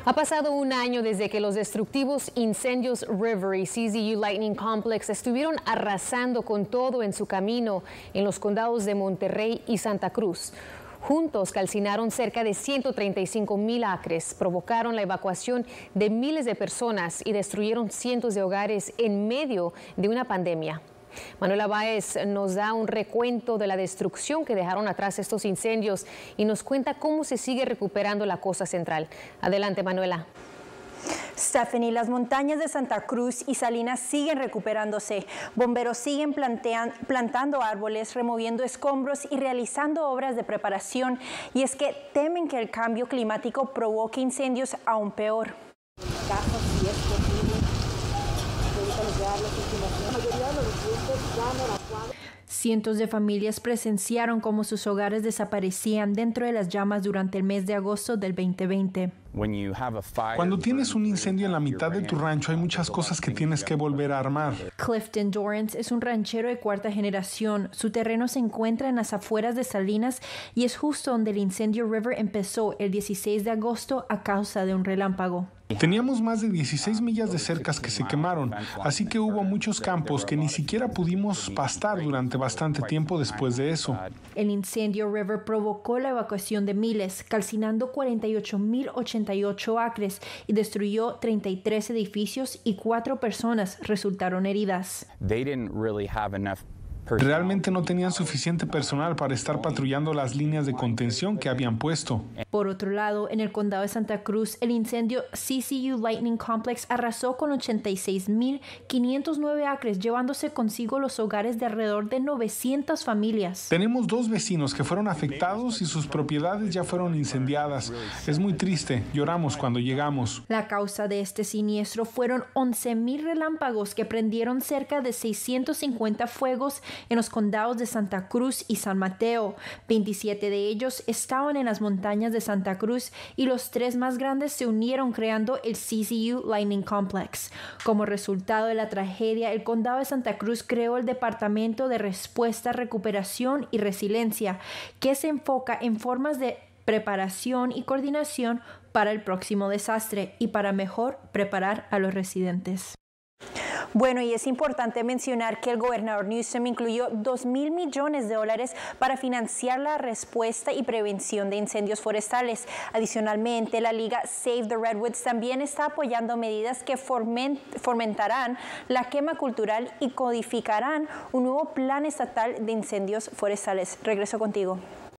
Ha pasado un año desde que los destructivos incendios River y CZU Lightning Complex estuvieron arrasando con todo en su camino en los condados de Monterrey y Santa Cruz. Juntos calcinaron cerca de 135,000 acres, provocaron la evacuación de miles de personas y destruyeron cientos de hogares en medio de una pandemia. Manuela Báez nos da un recuento de la destrucción que dejaron atrás estos incendios y nos cuenta cómo se sigue recuperando la costa central. Adelante, Manuela. Stephanie, las montañas de Santa Cruz y Salinas siguen recuperándose. Bomberos siguen plantando árboles, removiendo escombros y realizando obras de preparación. Y es que temen que el cambio climático provoque incendios aún peor. Cientos de familias presenciaron cómo sus hogares desaparecían dentro de las llamas durante el mes de agosto del 2020. Cuando tienes un incendio en la mitad de tu rancho, hay muchas cosas que tienes que volver a armar. Clifton Dorrance es un ranchero de cuarta generación. Su terreno se encuentra en las afueras de Salinas y es justo donde el incendio River empezó el 16 de agosto a causa de un relámpago. Teníamos más de 16 millas de cercas que se quemaron, así que hubo muchos campos que ni siquiera pudimos pastar durante bastante tiempo después de eso. El incendio River provocó la evacuación de miles, calcinando 48,088 acres y destruyó 33 edificios y 4 personas resultaron heridas. Realmente no tenían suficiente personal para estar patrullando las líneas de contención que habían puesto. Por otro lado, en el condado de Santa Cruz, el incendio CZU Lightning Complex arrasó con 86,509 acres, llevándose consigo los hogares de alrededor de 900 familias. Tenemos 2 vecinos que fueron afectados y sus propiedades ya fueron incendiadas. Es muy triste, lloramos cuando llegamos. La causa de este siniestro fueron 11,000 relámpagos que prendieron cerca de 650 fuegos en los condados de Santa Cruz y San Mateo. 27 de ellos estaban en las montañas de Santa Cruz y los 3 más grandes se unieron creando el CZU Lightning Complex. Como resultado de la tragedia, el condado de Santa Cruz creó el Departamento de Respuesta, Recuperación y Resiliencia, que se enfoca en formas de preparación y coordinación para el próximo desastre y para mejor preparar a los residentes. Bueno, y es importante mencionar que el gobernador Newsom incluyó $2,000 millones para financiar la respuesta y prevención de incendios forestales. Adicionalmente, la Liga Save the Redwoods también está apoyando medidas que fomentarán la quema cultural y codificarán un nuevo plan estatal de incendios forestales. Regreso contigo.